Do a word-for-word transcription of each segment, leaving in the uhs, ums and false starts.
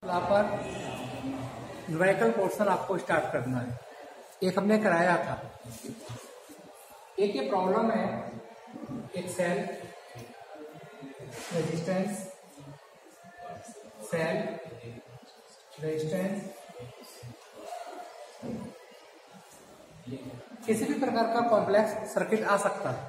यहाँ पर numerical portion आपको स्टार्ट करना है। एक हमने कराया था, एक ये प्रॉब्लम है, एक सेल रेजिस्टेंस, सेल रेजिस्टेंस, किसी भी प्रकार का कॉम्प्लेक्स सर्किट आ सकता है।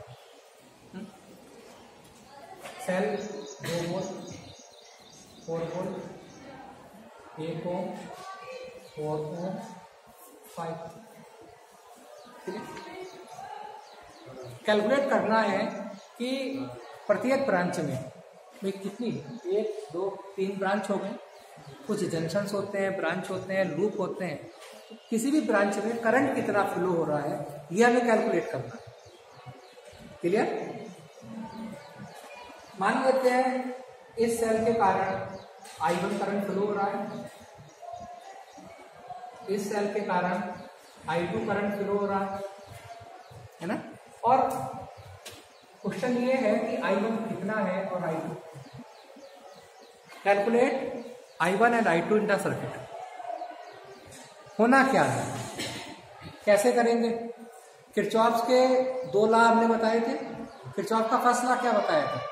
सेल दो वोल्ट, फोर वोल्ट, एक ओम, फोर ओम, फाइव। ठीक है, कैलकुलेट करना है कि प्रत्येक ब्रांच में भाई कितनी, एक दो तीन ब्रांच हो गए, कुछ जंक्शंस होते हैं, ब्रांच होते हैं, लूप होते हैं, किसी भी ब्रांच में करंट कितना फ्लो हो रहा है यह हमें कैलकुलेट करना है। क्लियर? मान लेते हैं इस सेल के कारण आई वन करंट फ्लो हो रहा है, इस सेल के कारण आई टू करंट फ्लो हो रहा है, है ना। और क्वेश्चन ये है कि आई वन कितना है और I two. Calculate I one and I two in the circuit. होना क्या है, कैसे करेंगे? किरचॉफ के दो लॉ हमने बताए थे। किरचॉफ का फर्स्ट लॉ क्या बताया था?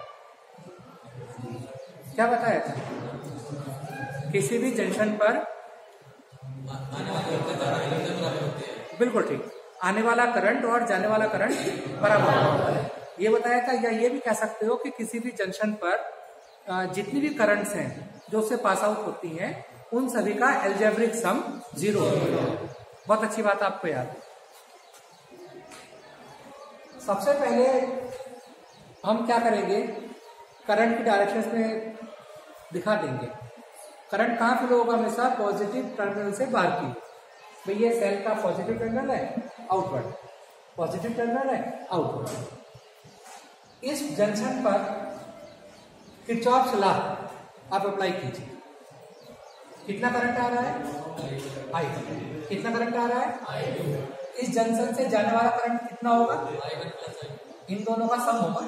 क्या बताया था? किसी भी जंक्शन पर, बिल्कुल ठीक, आने वाला करंट और जाने वाला करंट बराबर होता है, ये बताया था। या ये भी कह सकते हो कि किसी भी जंक्शन पर जितनी भी करंट्स हैं जो उससे पास आउट होती हैं उन सभी का एल्जेब्रिक सम जीरो होगा। बहुत अच्छी बात आपको याद है। सबसे पहले हम क्या करेंगे, करंट की डायरेक्शन में दिखा देंगे। करंट कहाँ फ्लो होगा? हमेशा पॉजिटिव टर्मिनल से बाहर की। भाई ये सेल का पॉजिटिव टर्मिनल है, आउटवर्ड, पॉजिटिव टर्मिनल है, आउटवर्ड। इस जंक्शन पर किरचॉफ्स लॉ आप अप्लाई कीजिए। कितना करंट आ रहा है? आई। कितना करंट आ रहा है? इस जंक्शन से जाने वाला करंट कितना होगा? इन दोनों का सम होगा,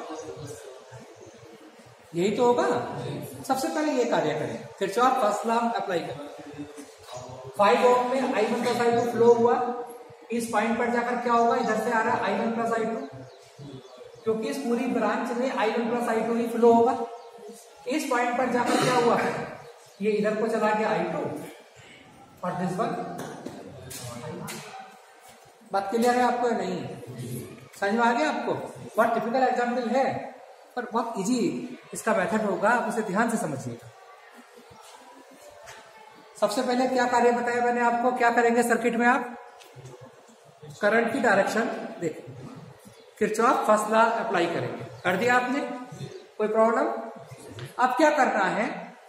यही तो होगा। सबसे पहले ये कार्य करें, किरचॉफ फर्स्ट लॉ अप्लाई करें। फाइव ओम में I one plus I two flow हुआ, इस पॉइंट पर जाकर क्या होगा? इधर से आ रहा है I one plus I two, क्योंकि इस पूरी ब्रांच में I one plus I two ही फ्लो होगा। इस पॉइंट पर जाकर क्या हुआ? ये इधर को चला गया आई टू और दिस वन। बात क्लियर है आपको या नहीं? समझ में आ गया आपको? बहुत टिपिकल एग्जाम्पल है पर बहुत इजी इसका मेथड होगा, आप उसे ध्यान से समझिएगा। सबसे पहले क्या कार्य बताया मैंने आपको, क्या करेंगे सर्किट में आप? करंट की डायरेक्शन देखिए, किरचॉफ फर्स्ट लॉ अप्लाई करेंगे। कर दिया आपने? कोई प्रॉब्लम? अब क्या करना है,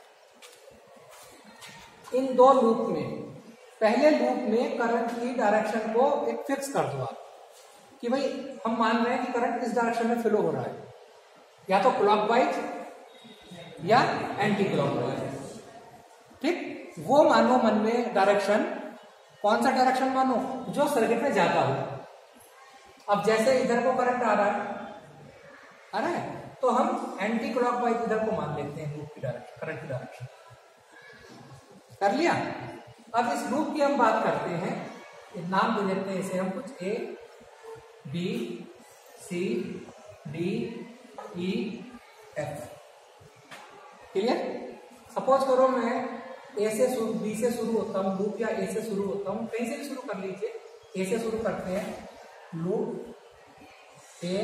इन दो लूप में, पहले लूप में करंट की डायरेक्शन को एक फिक्स कर दो आप कि भाई हम मान रहे हैं कि करंट इस डायरेक्शन में फ्लो हो रहा है, या तो क्लॉकवाइज या एंटी क्लॉकवाइज। ठीक, वो मानो मन में डायरेक्शन। कौन सा डायरेक्शन मानो? जो सर्किट में जाता हो। अब जैसे इधर को करंट आ रहा है, आ रहा है तो हम एंटी क्लॉकवाइज इधर को मान लेते हैं लूप की डायरेक्शन, करंट की डायरेक्शन। कर लिया? अब इस लूप की हम बात करते हैं, नाम दे देते हैं इसे हम कुछ, A B C D E F. Clear? Suppose करो मैं ए से शुरू, बी से शुरू होता हूँ लूप, या ए से शुरू होता हूँ, कहीं से भी शुरू कर लीजिए। ए से शुरू करते हैं, loop A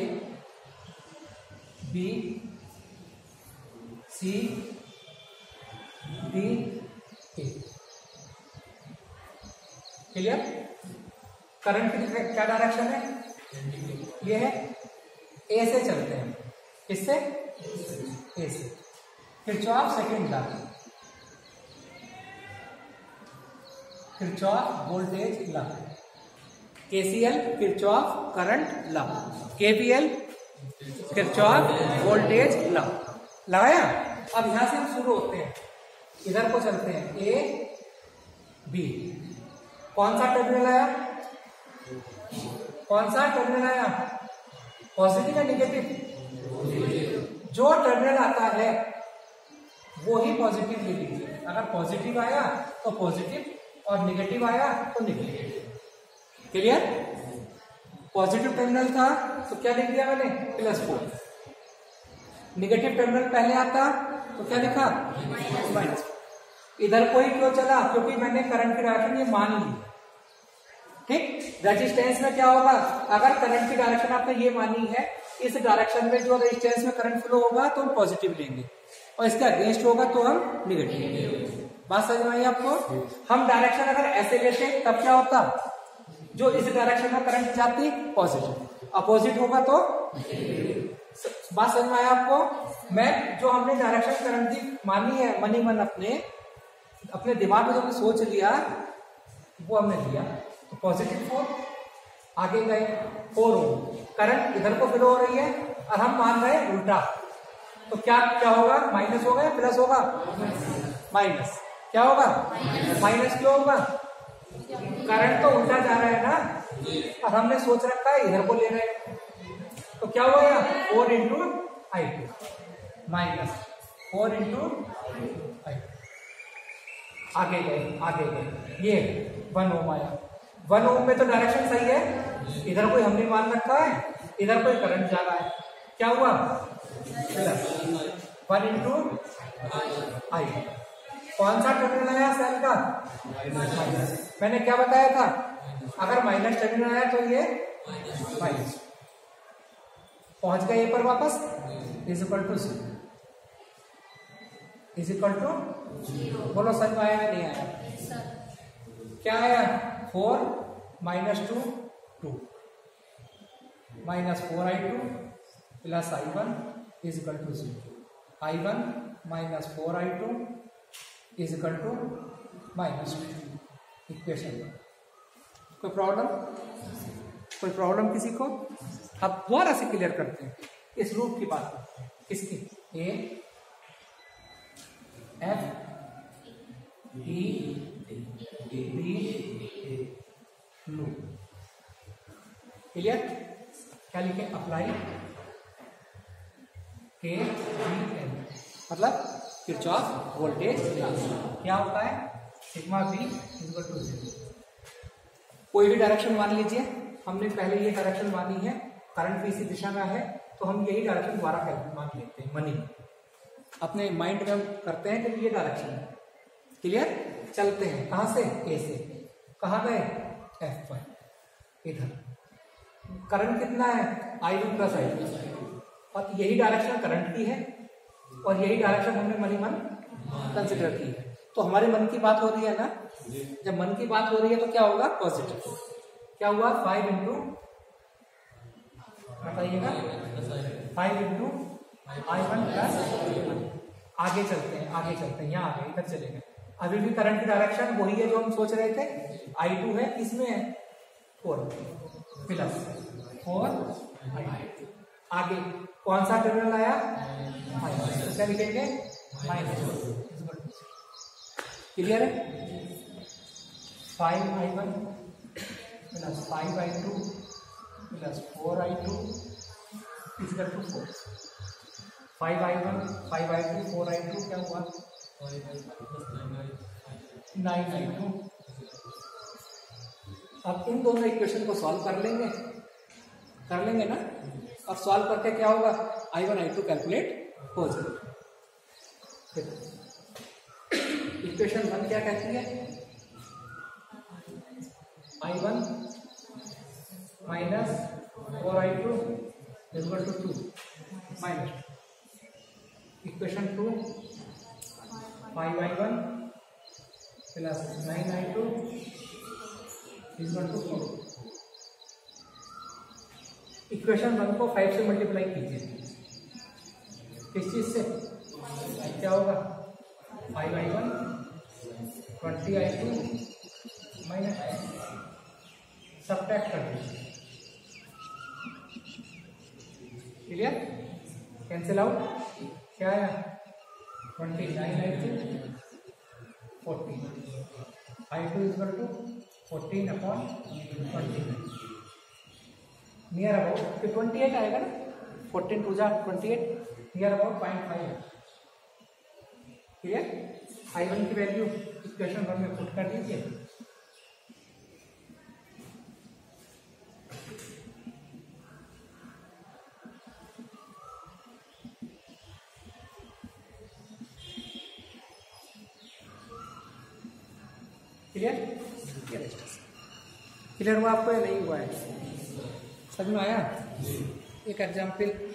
B C D A. Clear? Current की क्या डायरेक्शन है? ये है, ए से चलते हैं। किससे? ए से। Kirchhoff second law, Kirchhoff voltage law, KCL Kirchhoff current law, KVL Kirchhoff voltage law लगाया। अब यहां से हम शुरू होते हैं, इधर को चलते हैं, ए बी। कौन सा टर्मिनल आया? कौन सा टर्मिनल आया? पॉजिटिव या नेगेटिव? जो टर्मिनल आता है वो ही पॉजिटिव ले लीजिए। अगर पॉजिटिव आया तो पॉजिटिव और निगेटिव आया तो निगेटिव। क्लियर? पॉजिटिव टर्मिनल था तो क्या लिख दिया मैंने, प्लस फोर। निगेटिव टर्मिनल पहले आता तो क्या लिखा, माइनस। इधर कोई क्यों चला, क्योंकि मैंने करंट की डायरेक्शन ये मान ली। ठीक, रेजिस्टेंस में क्या होगा, अगर करंट की डायरेक्शन आपने ये मानी है, इस डायरेक्शन में जो रेजिस्टेंस में करंट फ्लो होगा तो हम पॉजिटिव लेंगे और इसका अगेंस्ट होगा तो हम निगेटिव लेंगे। बात समझ में आई आपको? हम डायरेक्शन अगर ऐसे लेते तब क्या होता, जो इस डायरेक्शन में करंट जाती पॉजिटिव, अपोजिट होगा तो। बात समझ में आया आपको? मैं जो हमने डायरेक्शन करंट की मानी है मनी मन अपने अपने दिमाग में जो हमने सोच लिया वो हमने लिया, तो पॉजिटिव फोर आगे गए, फोर हो करंट इधर को फ्लो हो रही है और हम मान रहे हैं उल्टा, तो क्या क्या होगा, माइनस होगा या प्लस होगा, माइनस। क्या होगा, माइनस क्यों होगा, करंट तो उल्टा जा रहा है ना और हमने सोच रखा है इधर को ले रहे हैं, तो क्या हुआ यार, four into I two minus four into I two. आगे गए आगे गए, ये वन ओम आया। वन ओम में तो डायरेक्शन सही है, इधर कोई हमने मान रखा है, इधर कोई करंट जा रहा है, क्या हुआ, वन इंटू आई। कौन सा टर्मिनल आया सेल का, माइनस। मैंने क्या बताया था, अगर माइनस टर्मिनल आया तो ये माइनस। पहुंच गए ये पर वापस, is equal to zero, is equal to बोलो समझ में आया नहीं आया, क्या आया, four minus two two minus four I two plus I one is equal to zero, I one minus four I two is equal to minus two. Equation कोई problem, कोई प्रॉब्लम किसी को? अब दोबारा से क्लियर करते हैं इस रूप की बात करते हैं, किसकी, A F E B loop. Clear? क्या लिखे, अप्लाई के वी एन, मतलब किरचॉफ वोल्टेज लॉ। क्या होता है, sigma V equal to zero. कोई भी डायरेक्शन मान लीजिए, हमने पहले ये डायरेक्शन मानी है, करंट भी इसी दिशा में है, तो हम यही डायरेक्शन दोबारा मान लेते हैं, मनी अपने माइंड में हम करते हैं कि ये डायरेक्शन है। क्लियर? चलते हैं कहां से, ए से, कहां गए, एफ पर, इधर करंट कितना है, I one plus I two, और यही डायरेक्शन करंट की है और यही डायरेक्शन हमने मनी मन कंसिडर की है। तो हमारे मन की बात हो रही है ना, जब मन की बात हो रही है तो क्या होगा, पॉजिटिव। क्या हुआ, फाइव इंटू बताइएगा, five into I one plus. आगे चलते हैं आगे चलते हैं, यहाँ आगे इधर चले गए, अभी भी करंट की डायरेक्शन वही है जो हम सोच रहे थे, आई टू है, किसमें है, फोर प्लस फोर आई। आगे कौन सा टर्मिनल आया, माइनस, तो क्या लिखेंगे, माइनस। क्लियर है, five I one plus five I two plus four I two equal to four. Five I one five I two four I two क्या हुआ, नाइन आई टू। अब इन दोनों इक्वेशन को सॉल्व कर लेंगे, कर लेंगे ना। अब सॉल्व करके क्या होगा, I one I two calculate हो जाएगा। इक्वेशन वन क्या कहती है, I one minus four I two equal to two minus equation two, five I one plus nine I two equal to four. Equation one को five से multiply कीजिए, किस चीज से, क्या होगा, five I one twenty I two minus, subtract कर दीजिए। क्लियर, कैंसिल आउट, क्या आया, twenty nine I two fourteen, I two equal to fourteen upon twenty nine, near about twenty eight आएगा ना, फोर्टीन टू जा twenty eight, near about point five. Clear, I one की value equation one में put कर दीजिए। Clear clear हुआ आपको या नहीं हुआ है? समझ में आया? एक एग्जाम्पल